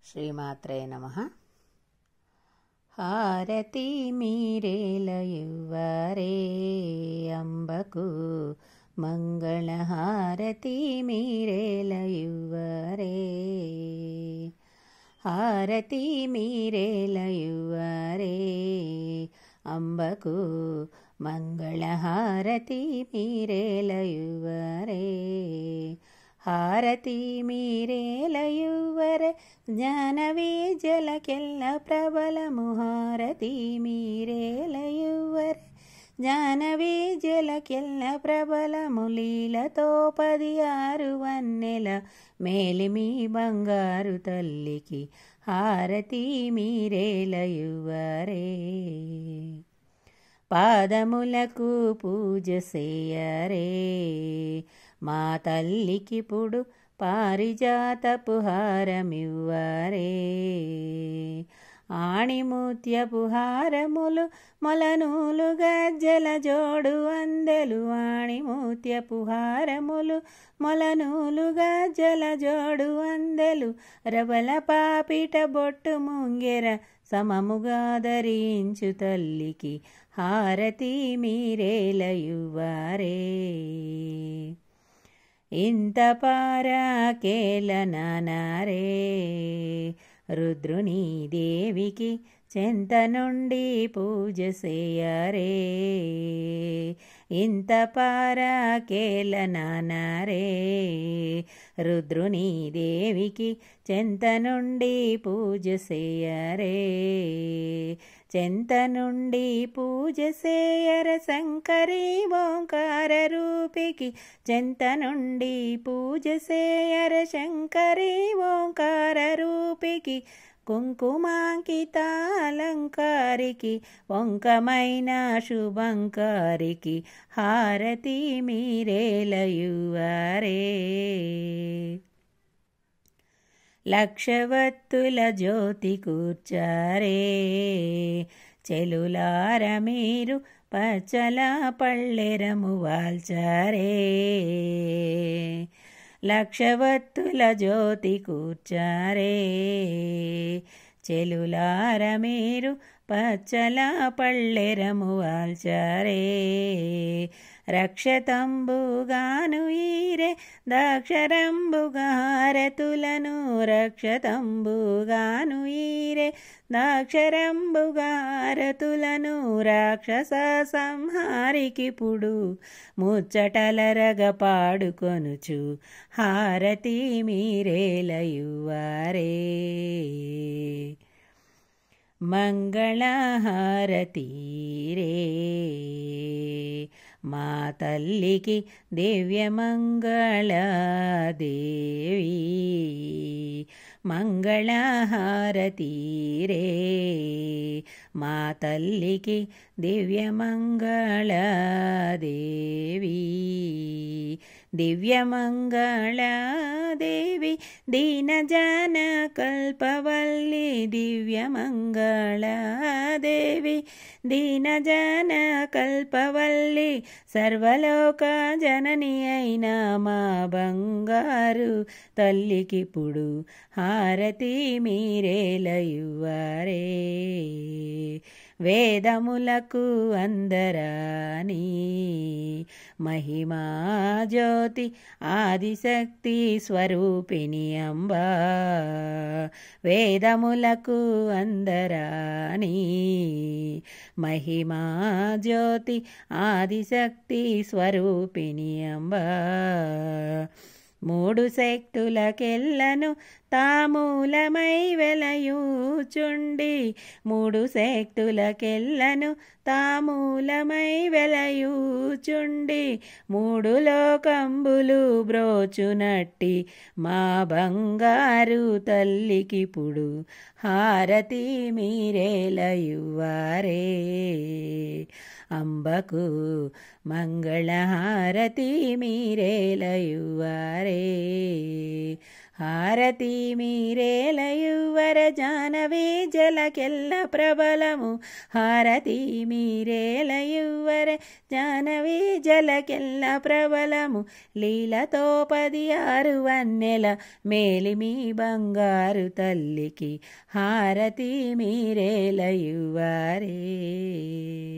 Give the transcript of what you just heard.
శ్రీమాత్రే నమః. హారతి మీరేలయువరే అంబకు మంగళహారతి మీరేలయువరే. హారతి మీరేలయువరే అంబకు మంగళహారతి మీరేలయువరే. హారతి మీరేలయువರೆ ಜ್ಞಾನವೇ ಜಲಕ್ಕೆಲ್ಲ ಪ್ರಬಲಮು. ಹಾರತಿ మీరేలయువರೆ జ్ఞానవೇ జలకెల్ల ప్రబలము. లీలతో 16 వన్నెల మేలిమి బంగారు తల్లికి హారతి మీరేలయువరే. పాదములకు పూజ చేయరే మా తల్లికిప్పుడు పారిజాతపు హారమివ్వరే. ఆణిముత్యపు హారములు మొలనూలు గజ్జల జోడు అందెలు. ఆణిముత్యపు హారములు మొలనూలు గజ్జల జోడు అందెలు. రవల పాపిట బొట్టు ముంగెర సమముగా ధరించు తల్లికి హారతి మీరేలయువరే. ఇంత పారాకేలనారే రుద్రుని దేవికి చెంత నుండి పూజ చేయరే. ఇంత పారాకేలనారే రుద్రుని దేవికి చెంత నుండి పూజ చేయరే. చెంత నుండి పూజ చేయర శంకరి ఓంకార రూపికి. చెంత నుండి పూజ చేయర శంకరి ఓంకార రూపికి. కుంకుమాంకితాలంకారికి వంకమైన శుభంకారికి హారతి మీరేలయువరే. లక్షవత్తుల జ్యోతి కూర్చారే చెలులార మీరు పచ్చల పళ్ళెరము వాల్చారే. లక్షవత్తుల జ్యోతి కూర్చారే చెలులార మీరు పచ్చల పళ్ళెరము వాల్చారే. రక్షతంబుగాను ఈరే దాక్షరంబుగా హారతులను. రక్షతంబుగాను ఈరే దాక్షరంబుగా హారతులను. రాక్షస సంహారికిప్పుడు ముచ్చటలరగ పాడుకొనుచు హారతి మీరేలయువరే. మంగళహారతి రే మా తల్లికి దివ్యమంగళదేవి. మంగళహారతి రే మా తల్లికి దివ్యమంగళదేవి. దివ్యమంగళదేవి దీనజన కల్పవల్లి. దివ్యమంగళదేవి దీనజన కల్పవల్లి. సర్వలోక జనని అయిన మా బంగారు తల్లికిప్పుడు హారతి మీరేలయువరే. వేదములకు అందరాని మహిమా జ్యోతి ఆదిశక్తి స్వరూపిణి అంబా. వేదములకు అందరాని మహిమా జ్యోతి ఆదిశక్తి స్వరూపిణి అంబా. మూడు శక్తులకెల్లను తామూలమై వెలయూచుండి. మూడు శక్తులకెల్లను తామూలమై వెలయూచుండి. మూడు లోకంబులు బ్రోచునట్టి మా బంగారు తల్లికిప్పుడు హారతి మీరేలయువరే. అంబకు మంగళహారతి మీరేలయువరే. హారతి మీరేలయువర జానవి జలకెల్ల ప్రబలము హారతి మీరేలయువర జానవి జలకెల్ల ప్రబలము లీలతో 16 వన్నెల మేలిమి బంగారు తల్లికి హారతి మీరేలయువరే.